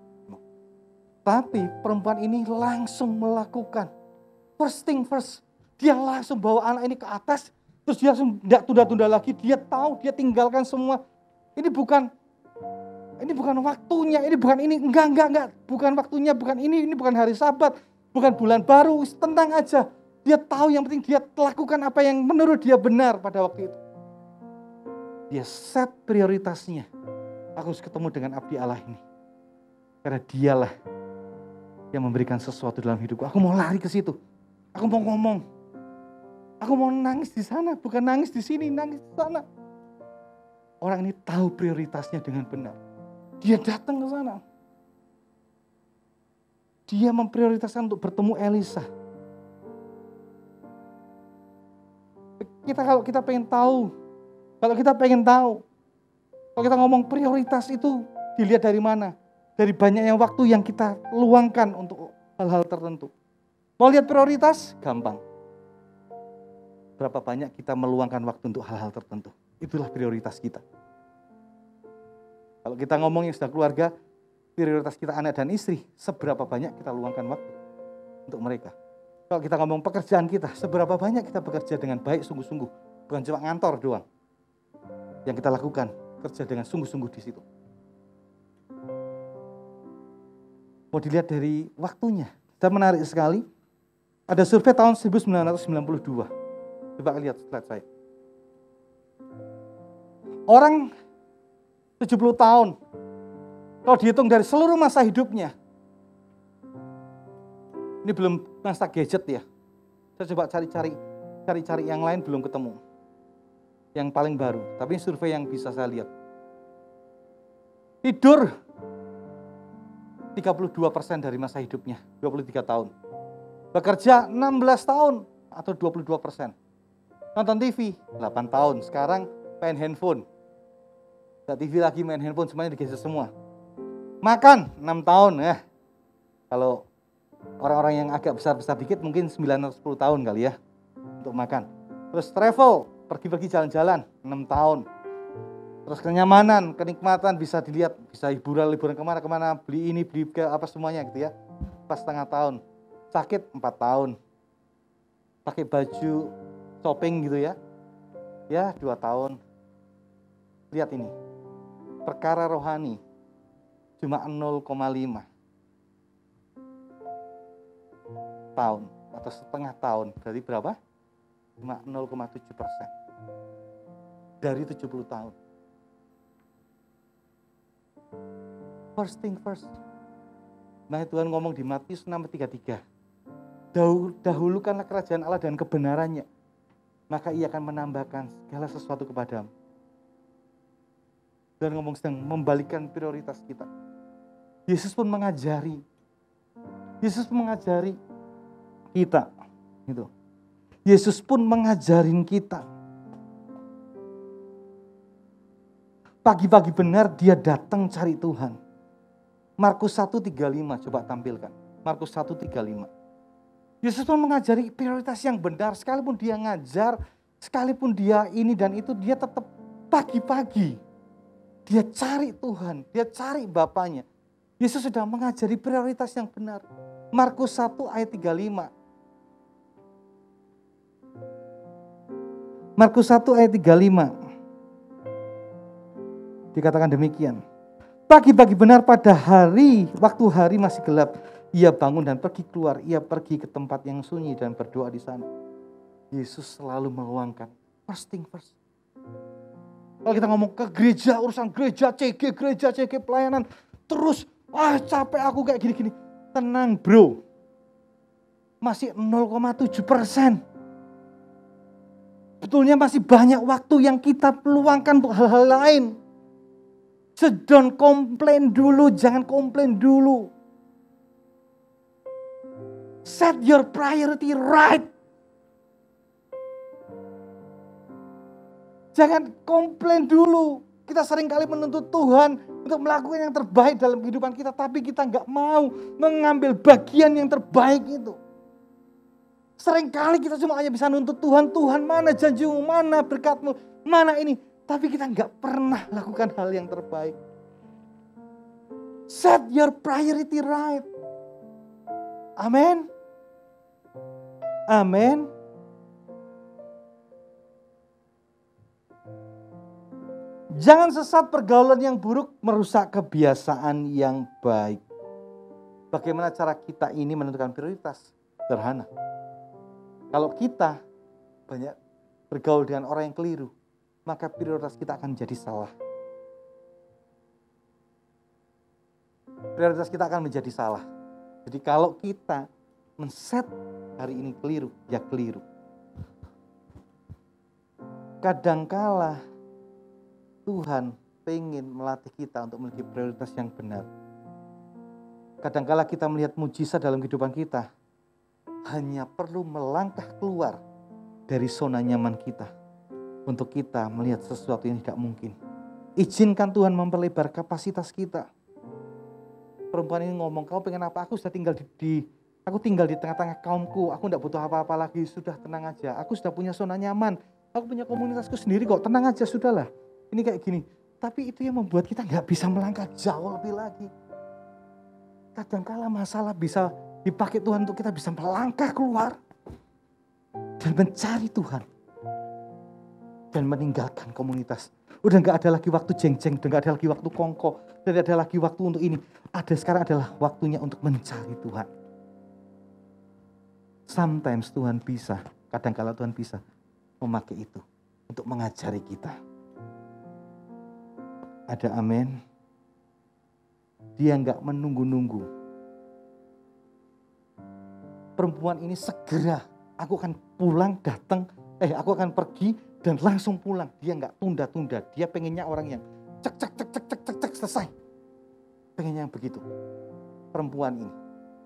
Tapi perempuan ini langsung melakukan first thing first. Dia langsung bawa anak ini ke atas, terus dia langsung tidak tunda-tunda lagi. Dia tahu, dia tinggalkan semua. Ini bukan, ini bukan waktunya, ini bukan ini, enggak, enggak, enggak. Bukan waktunya, bukan ini, ini bukan hari Sabat, bukan bulan baru, tenang aja. Dia tahu yang penting dia lakukan apa yang menurut dia benar pada waktu itu. Dia set prioritasnya. Aku harus ketemu dengan abdi Allah ini. Karena dialah yang memberikan sesuatu dalam hidupku. Aku mau lari ke situ. Aku mau ngomong. Aku mau nangis di sana, bukan nangis di sini, nangis di sana. Orang ini tahu prioritasnya dengan benar. Dia datang ke sana. Dia memprioritaskan untuk bertemu Elisa. Kita kalau kita pengen tahu, kalau kita pengen tahu, kalau kita ngomong prioritas itu dilihat dari mana? Dari banyaknya waktu yang kita luangkan untuk hal-hal tertentu. Mau lihat prioritas? Gampang. Berapa banyak kita meluangkan waktu untuk hal-hal tertentu. Itulah prioritas kita. Kalau kita ngomongin sudah keluarga, prioritas kita anak dan istri, seberapa banyak kita luangkan waktu untuk mereka. Kalau kita ngomong pekerjaan kita, seberapa banyak kita bekerja dengan baik, sungguh-sungguh. Bukan cuma ngantor doang. Yang kita lakukan, kerja dengan sungguh-sungguh di situ. Mau dilihat dari waktunya. Dan menarik sekali. Ada survei tahun seribu sembilan ratus sembilan puluh dua. Coba lihat slide saya. Orang tujuh puluh tahun. Kalau dihitung dari seluruh masa hidupnya. Ini belum masa gadget ya. Saya coba cari-cari. Cari-cari yang lain belum ketemu. Yang paling baru. Tapi ini survei yang bisa saya lihat. Tidur tiga puluh dua persen dari masa hidupnya, dua puluh tiga tahun. Bekerja enam belas tahun atau dua puluh dua persen. Nonton T V delapan tahun, sekarang main handphone. Nggak T V lagi, main handphone, semuanya digeser semua. Makan enam tahun, ya. Kalau orang-orang yang agak besar-besar dikit mungkin sembilan atau sepuluh tahun kali ya untuk makan. Terus travel, pergi-pergi jalan-jalan enam tahun. Terus kenyamanan, kenikmatan bisa dilihat, bisa hiburan, liburan kemana-kemana, beli ini, beli ke apa semuanya gitu ya. Pas setengah tahun, sakit empat tahun, pakai baju shopping gitu ya, ya dua tahun. Lihat ini, perkara rohani cuma nol koma lima tahun atau setengah tahun, dari berapa? Cuma nol koma tujuh persen dari tujuh puluh tahun. First thing first. Nah Tuhan ngomong di Matius enam tiga puluh tiga. Dahulukanlah kerajaan Allah dan kebenarannya. Maka ia akan menambahkan segala sesuatu kepadamu. Tuhan ngomong sedang membalikkan prioritas kita. Yesus pun mengajari. Yesus pun mengajari kita. Gitu. Yesus pun mengajarin kita. Pagi-pagi benar dia datang cari Tuhan. Markus satu tiga puluh lima, coba tampilkan. Markus satu tiga puluh lima. Yesus pun mengajari prioritas yang benar. Sekalipun dia ngajar, sekalipun dia ini dan itu, dia tetap pagi-pagi. Dia cari Tuhan, dia cari Bapaknya. Yesus sudah mengajari prioritas yang benar. Markus satu ayat tiga puluh lima. Markus satu ayat tiga puluh lima. Dikatakan demikian. Pagi-pagi benar pada hari, waktu hari masih gelap, ia bangun dan pergi keluar. Ia pergi ke tempat yang sunyi dan berdoa di sana. Yesus selalu meluangkan first thing first. Kalau kita ngomong ke gereja, urusan gereja, C G, gereja, C G, pelayanan, terus, ah capek aku kayak gini-gini. Tenang bro, masih nol koma tujuh persen. Betulnya masih banyak waktu yang kita peluangkan untuk hal-hal lain. So don't komplain dulu, jangan komplain dulu. Set your priority right. Jangan komplain dulu. Kita seringkali menuntut Tuhan untuk melakukan yang terbaik dalam kehidupan kita. Tapi kita nggak mau mengambil bagian yang terbaik itu. Seringkali kita cuma hanya bisa nuntut Tuhan. Tuhan, mana janjimu, mana berkatmu, mana ini. Tapi kita nggak pernah lakukan hal yang terbaik. Set your priority right. Amin. Amin. Jangan sesat, pergaulan yang buruk merusak kebiasaan yang baik. Bagaimana cara kita ini menentukan prioritas? Sederhana. Kalau kita banyak bergaul dengan orang yang keliru, maka prioritas kita akan menjadi salah. Prioritas kita akan menjadi salah. Jadi kalau kita men-set hari ini keliru, ya keliru. Kadangkala Tuhan pengen melatih kita untuk memiliki prioritas yang benar. Kadangkala kita melihat mujizat dalam kehidupan kita, hanya perlu melangkah keluar dari zona nyaman kita untuk kita melihat sesuatu yang tidak mungkin. Izinkan Tuhan memperlebar kapasitas kita. Perempuan ini ngomong, kau pengen apa? Aku sudah tinggal di, di aku tinggal di tengah-tengah kaumku. Aku tidak butuh apa-apa lagi. Sudah, tenang aja. Aku sudah punya zona nyaman. Aku punya komunitasku sendiri kok. Tenang aja, sudahlah. Ini kayak gini. Tapi itu yang membuat kita nggak bisa melangkah jauh lebih lagi. Kadangkala masalah bisa dipakai Tuhan untuk kita bisa melangkah keluar dan mencari Tuhan dan meninggalkan komunitas. Udah nggak ada lagi waktu jeng-jeng, udah nggak ada lagi waktu kongko, udah nggak ada lagi waktu untuk ini. Ada sekarang adalah waktunya untuk mencari Tuhan. Sometimes Tuhan bisa, kadangkala Tuhan bisa memakai itu untuk mengajari kita. Ada amin. Dia nggak menunggu-nunggu. Perempuan ini segera, aku akan pulang, datang, eh aku akan pergi dan langsung pulang. Dia nggak tunda-tunda. Dia pengennya orang yang cek cek cek cek cek cek cek selesai. Pengennya yang begitu. Perempuan ini,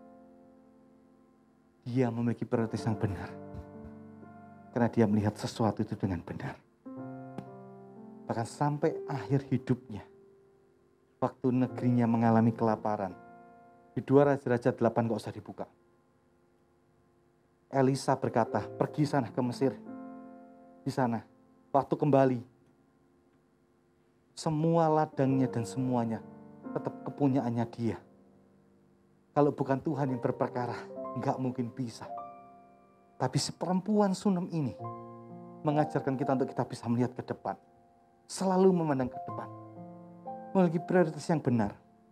dia memiliki prioritas yang benar. Karena dia melihat sesuatu itu dengan benar. Bahkan sampai akhir hidupnya, waktu negerinya mengalami kelaparan, di dua Raja-Raja delapan gak usah dibuka. Elisa berkata, pergi sana ke Mesir. Di sana, waktu kembali, semua ladangnya dan semuanya tetap kepunyaannya dia. Kalau bukan Tuhan yang berperkara, gak mungkin bisa. Tapi si perempuan Sunem ini mengajarkan kita untuk kita bisa melihat ke depan. Selalu memandang ke depan. Memiliki prioritas yang benar.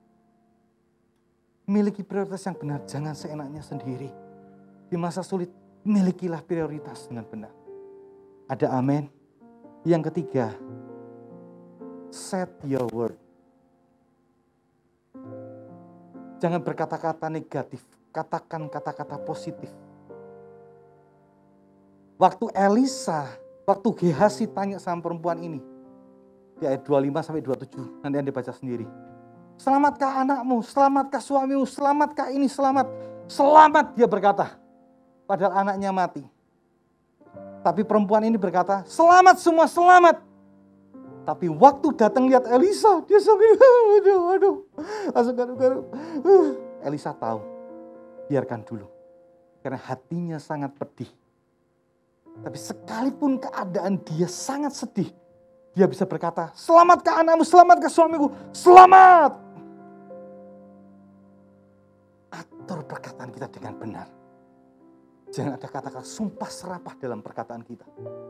Miliki prioritas yang benar, jangan seenaknya sendiri. Di masa sulit, milikilah prioritas dengan benar. Ada amin. Yang ketiga, set your word. Jangan berkata-kata negatif, katakan kata-kata positif. Waktu Elisa, waktu Gehazi tanya sama perempuan ini, di ayat dua puluh lima sampai dua puluh tujuh, nanti Anda baca sendiri. Selamatkah anakmu, selamatkah suamimu, selamatkah ini, selamat. Selamat dia berkata, padahal anaknya mati. Tapi perempuan ini berkata, selamat semua, selamat. Tapi waktu datang lihat Elisa, dia sampai, aduh, aduh, langsung garu-garu. Elisa tahu, biarkan dulu. Karena hatinya sangat pedih. Tapi sekalipun keadaan dia sangat sedih, dia bisa berkata, selamatkah anakmu, selamatkah suamiku, selamat. Atur perkataan kita dengan benar. Jangan ada kata-kata sumpah serapah dalam perkataan kita.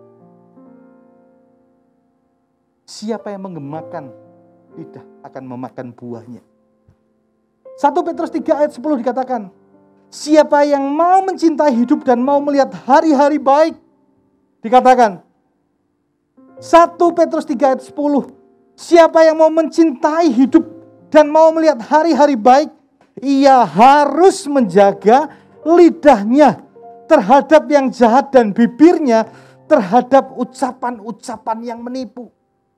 Siapa yang menggemakan lidah akan memakan buahnya. satu Petrus tiga ayat sepuluh dikatakan, siapa yang mau mencintai hidup dan mau melihat hari-hari baik, dikatakan, satu Petrus tiga ayat sepuluh, siapa yang mau mencintai hidup dan mau melihat hari-hari baik, ia harus menjaga lidahnya terhadap yang jahat dan bibirnya terhadap ucapan-ucapan yang menipu.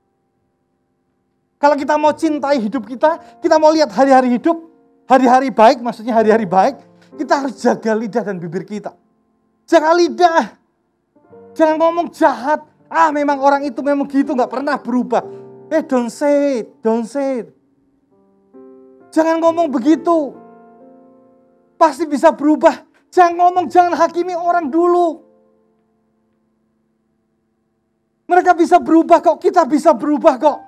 Kalau kita mau cintai hidup kita, kita mau lihat hari-hari hidup, hari-hari baik, maksudnya hari-hari baik, Kita harus jaga lidah dan bibir kita. Jaga lidah. Jangan ngomong jahat. Ah memang orang itu memang gitu, gak pernah berubah. Eh don't say it, don't say it. Jangan ngomong begitu. Pasti bisa berubah. Jangan ngomong, jangan hakimi orang dulu. Mereka bisa berubah kok, kita bisa berubah kok.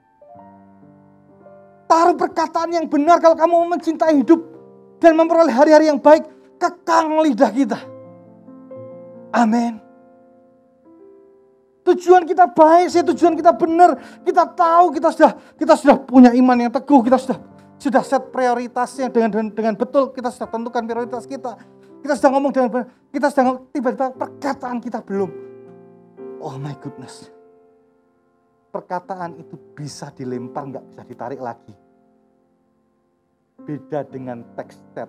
Taruh perkataan yang benar kalau kamu mencintai hidup dan memperoleh hari-hari yang baik, kekang lidah kita. Amin. Tujuan kita baik sih, tujuan kita benar. Kita tahu kita sudah kita sudah punya iman yang teguh, kita sudah sudah set prioritasnya dengan dengan, dengan betul, kita sudah tentukan prioritas kita. Kita sudah ngomong dengan benar, kita sudah ngomong, tiba-tiba perkataan kita belum. Oh my goodness. Perkataan itu bisa dilempar, nggak bisa ditarik lagi. Beda dengan text chat.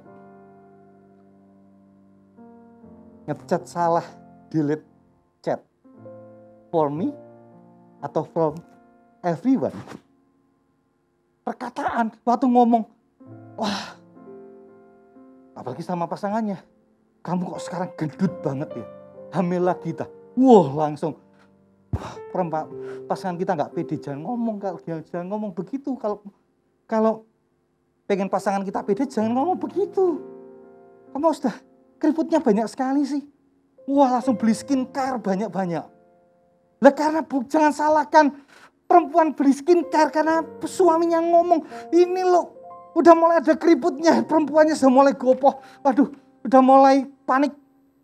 Ngechat salah, delete chat. For me atau from everyone. Perkataan, waktu ngomong, wah, apalagi sama pasangannya. Kamu kok sekarang gendut banget ya, hamil lagi dah. Wah langsung. Perempuan pasangan kita nggak pede, jangan ngomong kalau jangan ngomong begitu. Kalau kalau pengen pasangan kita pede, jangan ngomong begitu. Kamu sudah keriputnya banyak sekali sih. Wah langsung beli skincare banyak-banyak. Lah karena bu, jangan salahkan perempuan beli skincare karena suaminya ngomong ini loh udah mulai ada keriputnya, perempuannya sudah mulai gopoh. Waduh, udah mulai panik.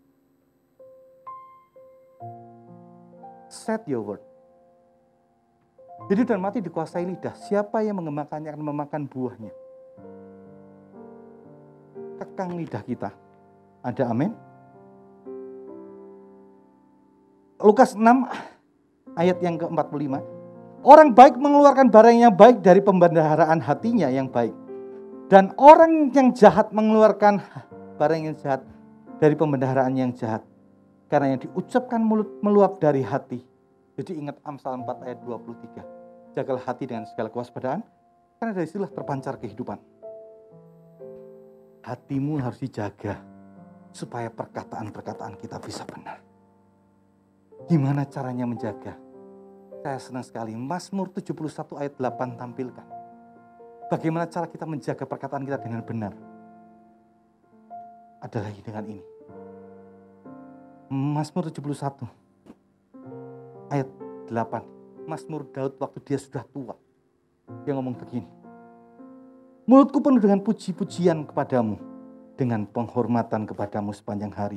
Set your word. Hidup dan mati dikuasai lidah. Siapa yang mengemakannya akan memakan buahnya. Kekang lidah kita. Ada amin? Lukas enam ayat yang ke empat puluh lima. Orang baik mengeluarkan barang yang baik dari pembendaharaan hatinya yang baik. Dan orang yang jahat mengeluarkan barang yang jahat dari pembendaharaan yang jahat. Karena yang diucapkan mulut meluap dari hati. Jadi ingat Amsal empat ayat dua puluh tiga. Jagalah hati dengan segala kewaspadaan. Karena dari situlah terpancar kehidupan. Hatimu harus dijaga. Supaya perkataan-perkataan kita bisa benar. Gimana caranya menjaga? Saya senang sekali. Mazmur tujuh puluh satu ayat delapan tampilkan. Bagaimana cara kita menjaga perkataan kita dengan benar? Ada lagi dengan ini. Mazmur tujuh puluh satu ayat delapan. Mazmur Daud waktu dia sudah tua. Dia ngomong begini. Mulutku penuh dengan puji-pujian kepadamu. Dengan penghormatan kepadamu sepanjang hari.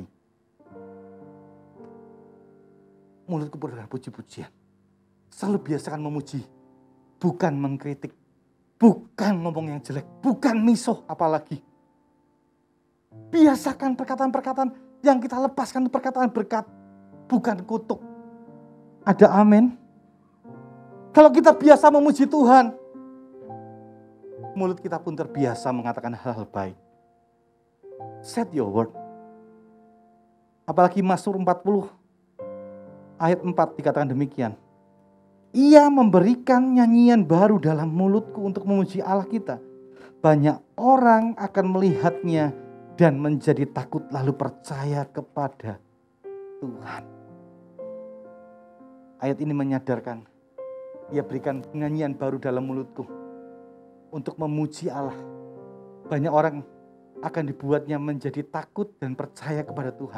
Mulutku penuh dengan puji-pujian. Selalu biasakan memuji. Bukan mengkritik. Bukan ngomong yang jelek. Bukan misuh apalagi. Biasakan perkataan-perkataan yang kita lepaskan perkataan berkat, bukan kutuk. Ada amin? Kalau kita biasa memuji Tuhan, mulut kita pun terbiasa mengatakan hal-hal baik. Set your word. Apalagi Mazmur empat puluh ayat empat dikatakan demikian. Ia memberikan nyanyian baru dalam mulutku untuk memuji Allah kita. Banyak orang akan melihatnya dan menjadi takut lalu percaya kepada Tuhan. Ayat ini menyadarkan, ia berikan nyanyian baru dalam mulutku untuk memuji Allah. Banyak orang akan dibuatnya menjadi takut dan percaya kepada Tuhan.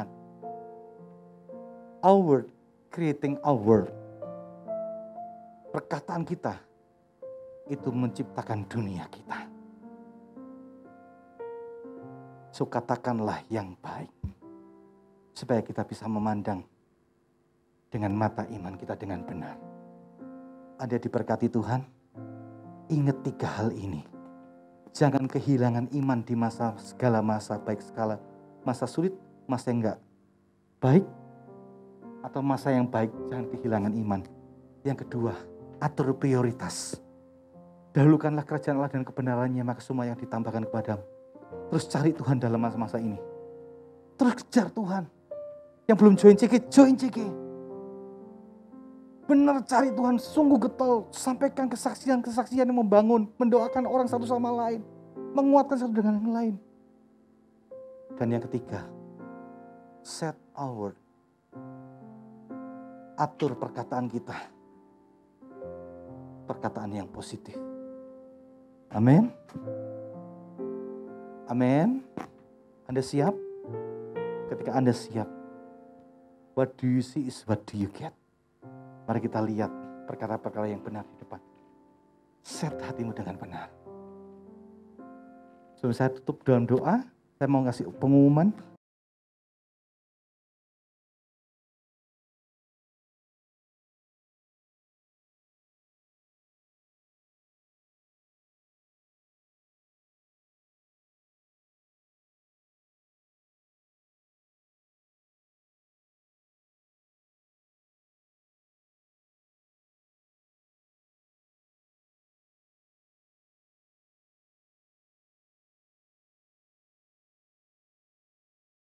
Our word, creating our word. Perkataan kita itu menciptakan dunia kita. So katakanlah yang baik. Supaya kita bisa memandang dengan mata iman kita dengan benar. Ada diberkati Tuhan. Ingat tiga hal ini. Jangan kehilangan iman di masa segala masa. Baik skala masa sulit, masa yang enggak baik. Atau masa yang baik, jangan kehilangan iman. Yang kedua, atur prioritas. Dahulukanlah kerajaan Allah dan kebenarannya, maka semua yang ditambahkan kepadamu. Terus cari Tuhan dalam masa-masa ini. Terus kejar Tuhan. Yang belum join C G, join C G. Benar cari Tuhan, sungguh getol. Sampaikan kesaksian-kesaksian yang membangun. Mendoakan orang satu sama lain. Menguatkan satu dengan yang lain. Dan yang ketiga, set our word. Atur perkataan kita. Perkataan yang positif. Amin. Amin. Anda siap? Ketika Anda siap, what do you see is what do you get. Mari kita lihat perkara-perkara yang benar di depan. Set hatimu dengan benar. Sebelum saya tutup dalam doa, saya mau ngasih pengumuman.